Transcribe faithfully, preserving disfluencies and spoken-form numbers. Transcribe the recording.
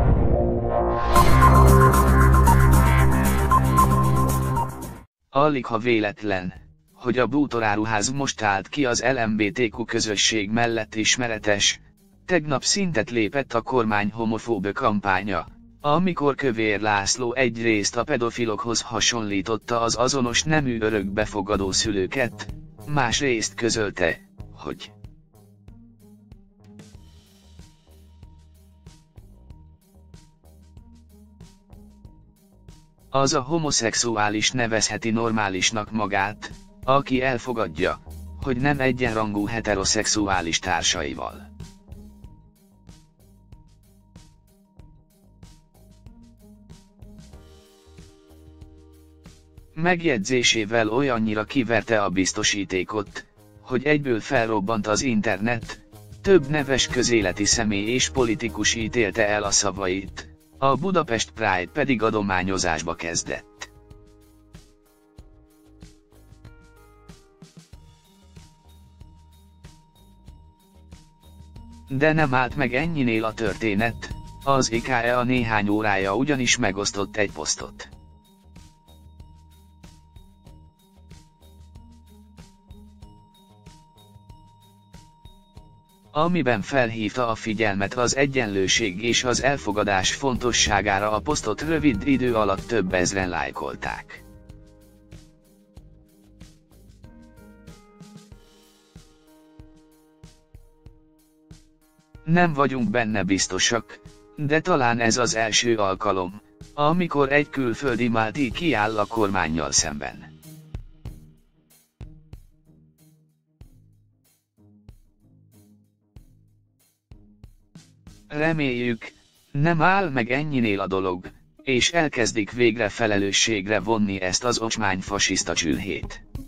Aligha véletlen, hogy a bútoráruház most állt ki az el em bé té kú közösség mellett ismeretes. Tegnap szintet lépett a kormány homofób kampánya, amikor Kövér László egyrészt a pedofilokhoz hasonlította az azonos nemű örökbefogadó szülőket, másrészt közölte, hogy az a homoszexuális nevezheti normálisnak magát, aki elfogadja, hogy nem egyenrangú heteroszexuális társaival. Megjegyzésével olyannyira kiverte a biztosítékot, hogy egyből felrobbant az internet, több neves közéleti személy és politikus ítélte el a szavait, a Budapest Pride pedig adományozásba kezdett. De nem állt meg ennyinél a történet, az i ká e a néhány órája ugyanis megosztott egy posztot, amiben felhívta a figyelmet az egyenlőség és az elfogadás fontosságára. A posztot rövid idő alatt több ezren lájkolták. Nem vagyunk benne biztosak, de talán ez az első alkalom, amikor egy külföldi málti kiáll a kormánnyal szemben. Reméljük, nem áll meg ennyinél a dolog, és elkezdik végre felelősségre vonni ezt az ocsmány fasiszta csülhét.